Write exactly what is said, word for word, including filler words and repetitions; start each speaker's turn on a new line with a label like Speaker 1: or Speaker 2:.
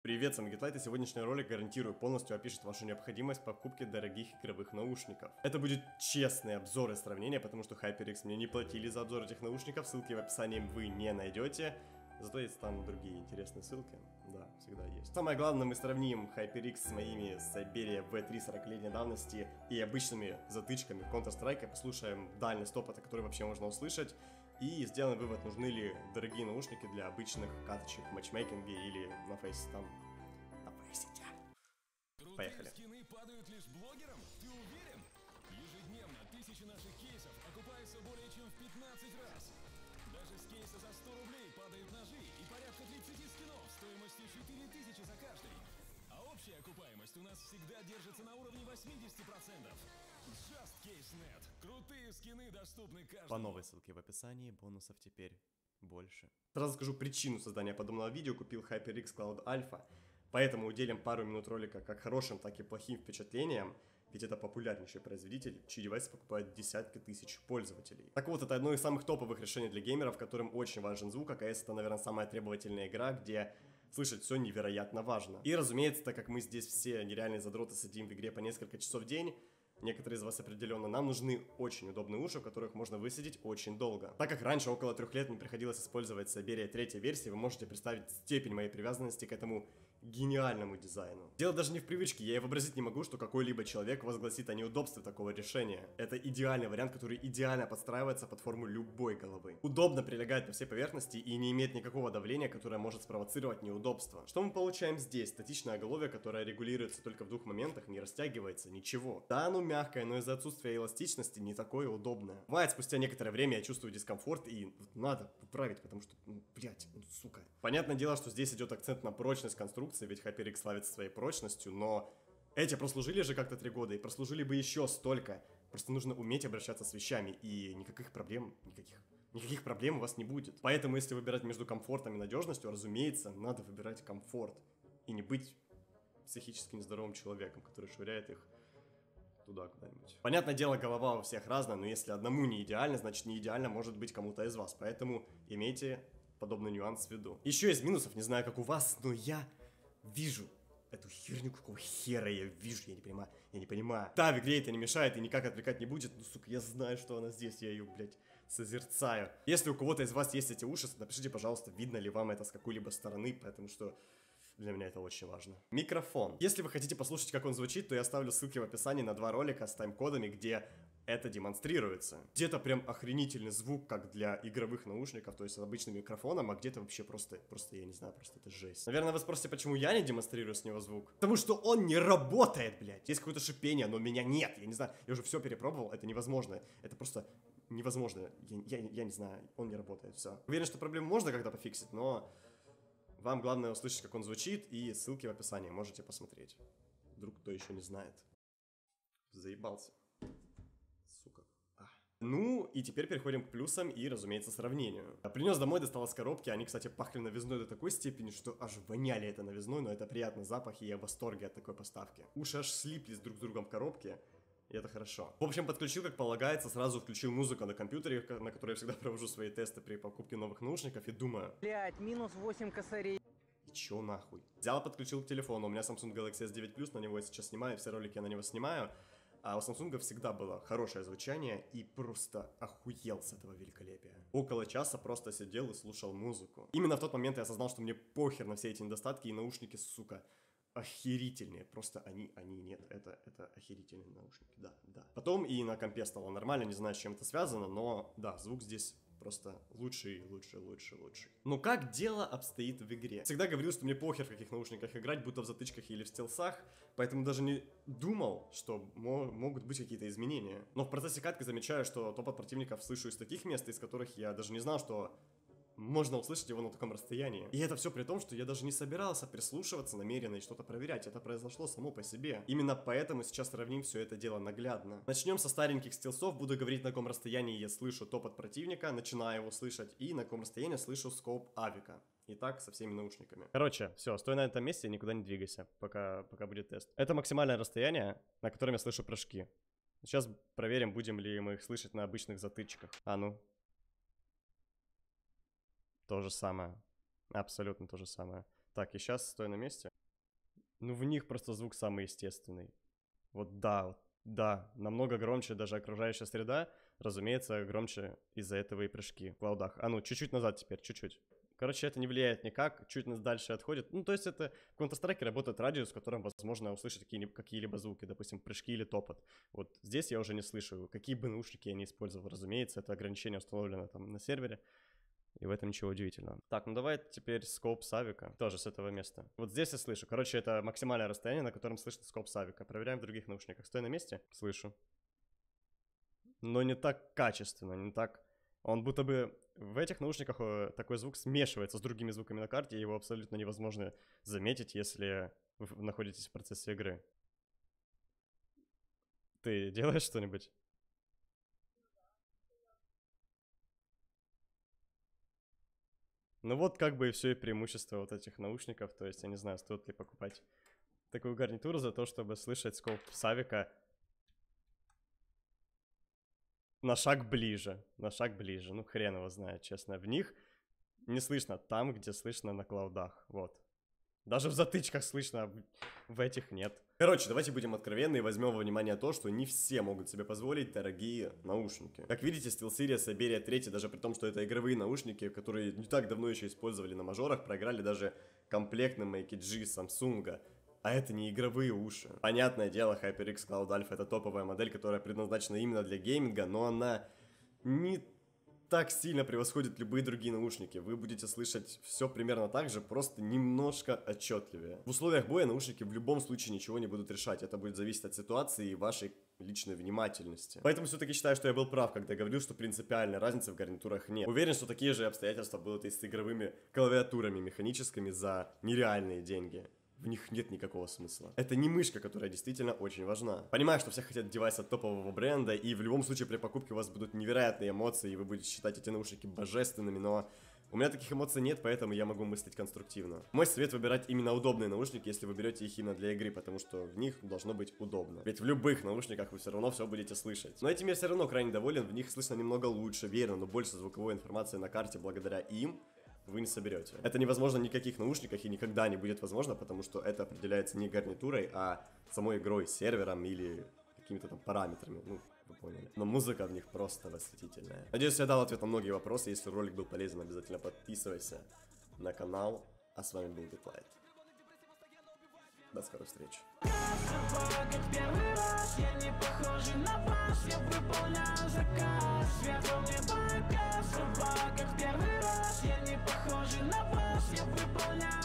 Speaker 1: Привет, сам Гитлайт, и сегодняшний ролик, гарантирую, полностью опишет вашу необходимость покупки дорогих игровых наушников. Это будет честный обзор и сравнение, потому что HyperX мне не платили за обзор этих наушников, ссылки в описании вы не найдете. Зато есть там другие интересные ссылки, да, всегда есть. Самое главное, мы сравним HyperX с моими Siberia ви три сорокалетней давности и обычными затычками Counter-Strike, послушаем дальность опыта, который вообще можно услышать, и сделаем вывод, нужны ли дорогие наушники для обычных каточек в матчмейкинге или на фейсе там, на фейсите. Поехали.
Speaker 2: Скины падают лишь блогерам? Ты уверен? Ежедневно тысячи наших кейсов окупаются более чем в пятнадцать раз. Даже с кейса за сто рублей падают ножи и порядка тридцати скинов стоимостью четыре тысячи за каждый. А общая окупаемость у нас всегда держится на уровне восьмидесяти процентов. JustCase точка нет. Крутые скины доступны каждому.
Speaker 1: По новой ссылке в описании, бонусов теперь больше. Сразу скажу причину создания подобного видео. Купил HyperX Cloud Alpha, поэтому уделим пару минут ролика как хорошим, так и плохим впечатлениям. Ведь это популярнейший производитель, чьи девайсы покупают десятки тысяч пользователей. Так вот, это одно из самых топовых решений для геймеров, которым очень важен звук, а КС это, наверное, самая требовательная игра, где слышать все невероятно важно. И, разумеется, так как мы здесь все нереальные задроты сидим в игре по несколько часов в день, некоторые из вас определенно, нам нужны очень удобные уши, в которых можно высидеть очень долго. Так как раньше, около трех лет, мне приходилось использовать Siberia третьей версии, вы можете представить степень моей привязанности к этому гениальному дизайну. Дело даже не в привычке, я и вообразить не могу, что какой-либо человек возгласит о неудобстве такого решения. Это идеальный вариант, который идеально подстраивается под форму любой головы. Удобно прилегает на все поверхности и не имеет никакого давления, которое может спровоцировать неудобство. Что мы получаем здесь? Статичное оголовье, которое регулируется только в двух моментах, не растягивается, ничего. Да, оно мягкое, но из-за отсутствия эластичности не такое удобное. Бывает, спустя некоторое время я чувствую дискомфорт и надо поправить, потому что, ну, блять, ну, сука. Понятное дело, что здесь идет акцент на прочность конструкции, ведь HyperX славится своей прочностью, но эти прослужили же как-то три года и прослужили бы еще столько. Просто нужно уметь обращаться с вещами, и никаких проблем, никаких, никаких проблем у вас не будет. Поэтому, если выбирать между комфортом и надежностью, разумеется, надо выбирать комфорт и не быть психически нездоровым человеком, который швыряет их туда куда-нибудь. Понятное дело, голова у всех разная, но если одному не идеально, значит не идеально может быть кому-то из вас. Поэтому имейте подобный нюанс в виду. Еще из минусов, не знаю как у вас, но я вижу эту херню, какого хера я вижу, я не понимаю, я не понимаю. Да, в игре это не мешает и никак отвлекать не будет, но, сука, я знаю, что она здесь, я ее, блядь, созерцаю. Если у кого-то из вас есть эти уши, напишите, пожалуйста, видно ли вам это с какой-либо стороны, потому что для меня это очень важно. Микрофон. Если вы хотите послушать, как он звучит, то я оставлю ссылки в описании на два ролика с тайм-кодами, где это демонстрируется. Где-то прям охренительный звук, как для игровых наушников, то есть с обычным микрофоном, а где-то вообще просто, просто, я не знаю, просто это жесть. Наверное, вы спросите, почему я не демонстрирую с него звук? Потому что он не работает, блядь. Есть какое-то шипение, но у меня нет. Я не знаю, я уже все перепробовал, это невозможно. Это просто невозможно. Я, я, я не знаю, он не работает, все. Уверен, что проблему можно как-то пофиксить, но вам главное услышать, как он звучит, и ссылки в описании, можете посмотреть. Вдруг кто еще не знает. Заебался. Сука. А. Ну, и теперь переходим к плюсам и, разумеется, сравнению. Принес домой, достал из коробки, они, кстати, пахли новизной до такой степени, что аж воняли это новизной, но это приятный запах, и я в восторге от такой поставки. Уши аж слиплись друг с другом в коробке. И это хорошо. В общем, подключил, как полагается, сразу включил музыку на компьютере, на которой я всегда провожу свои тесты при покупке новых наушников, и думаю...
Speaker 3: Блять, минус восемь косарей.
Speaker 1: И чё нахуй? Взял, подключил к телефону, у меня Samsung Galaxy эс девять плюс, на него я сейчас снимаю, все ролики я на него снимаю. А у Samsung всегда было хорошее звучание, и просто охуел с этого великолепия. Около часа просто сидел и слушал музыку. Именно в тот момент я осознал, что мне похер на все эти недостатки, и наушники, сука, охерительные. Просто они, они, нет, это, это охерительные наушники, да, да. Потом и на компе стало нормально, не знаю, с чем это связано, но да, звук здесь просто лучший, лучший, лучший, лучший. Но как дело обстоит в игре? Всегда говорил, что мне похер в каких наушниках играть, будто в затычках или в стелсах, поэтому даже не думал, что мо могут быть какие-то изменения. Но в процессе катки замечаю, что топ от противников слышу из таких мест, из которых я даже не знал, что можно услышать его на таком расстоянии. И это все при том, что я даже не собирался прислушиваться намеренно и что-то проверять. Это произошло само по себе. Именно поэтому сейчас сравним все это дело наглядно. Начнем со стареньких стилсов. Буду говорить, на каком расстоянии я слышу топ от противника, начинаю его слышать, и на каком расстоянии слышу скоп авика. И так со всеми наушниками. Короче, все, стой на этом месте и никуда не двигайся, пока, пока будет тест. Это максимальное расстояние, на котором я слышу прыжки. Сейчас проверим, будем ли мы их слышать на обычных затычках. А ну. То же самое. Абсолютно то же самое. Так, и сейчас стой на месте. Ну, в них просто звук самый естественный. Вот да, вот, да, намного громче даже окружающая среда. Разумеется, громче из-за этого и прыжки в клаудах. А ну, чуть-чуть назад теперь, чуть-чуть. Короче, это не влияет никак, чуть дальше отходит. Ну, то есть это в Counter-Strike работает радиус, в котором возможно услышать какие-либо, какие-либо звуки, допустим, прыжки или топот. Вот здесь я уже не слышу, какие бы наушники я не использовал. Разумеется, это ограничение установлено там на сервере, и в этом ничего удивительного. Так, ну давай теперь скоп Савика, тоже с этого места. Вот здесь я слышу. Короче, это максимальное расстояние, на котором слышно скоп Савика. Проверяем в других наушниках. Стой на месте. Слышу. Но не так качественно, не так... Он будто бы в этих наушниках такой звук смешивается с другими звуками на карте, и его абсолютно невозможно заметить, если вы находитесь в процессе игры. Ты делаешь что-нибудь? Ну вот как бы и все и преимущество вот этих наушников, то есть я не знаю, стоит ли покупать такую гарнитуру за то, чтобы слышать скоп Савика на шаг ближе, на шаг ближе, ну хрен его знает, честно. В них не слышно там, где слышно на клаудах, вот. Даже в затычках слышно, в этих нет. Короче, давайте будем откровенны и возьмем во внимание то, что не все могут себе позволить дорогие наушники. Как видите, SteelSeries Iberia три, даже при том, что это игровые наушники, которые не так давно еще использовали на мажорах, проиграли даже комплектным Make It G Samsung. А это не игровые уши. Понятное дело, HyperX Cloud Alpha это топовая модель, которая предназначена именно для гейминга, но она не так сильно превосходит любые другие наушники. Вы будете слышать все примерно так же, просто немножко отчетливее. В условиях боя наушники в любом случае ничего не будут решать. Это будет зависеть от ситуации и вашей личной внимательности. Поэтому все-таки считаю, что я был прав, когда говорил, что принципиальной разницы в гарнитурах нет. Уверен, что такие же обстоятельства будут и с игровыми клавиатурами механическими за нереальные деньги. В них нет никакого смысла. Это не мышка, которая действительно очень важна. Понимаю, что все хотят девайс от топового бренда, и в любом случае при покупке у вас будут невероятные эмоции, и вы будете считать эти наушники божественными, но у меня таких эмоций нет, поэтому я могу мыслить конструктивно. Мой совет — выбирать именно удобные наушники, если вы берете их именно для игры, потому что в них должно быть удобно. Ведь в любых наушниках вы все равно все будете слышать. Но этим я все равно крайне доволен, в них слышно немного лучше, верно, но больше звуковой информации на карте благодаря им вы не соберете. Это невозможно ни в каких наушниках и никогда не будет возможно, потому что это определяется не гарнитурой, а самой игрой, сервером или какими-то там параметрами. Ну, вы поняли. Но музыка в них просто восхитительная. Надеюсь, я дал ответ на многие вопросы. Если ролик был полезен, обязательно подписывайся на канал. А с вами был Битлайт. До скорой встречи. Я не похожий на вас, я выполняю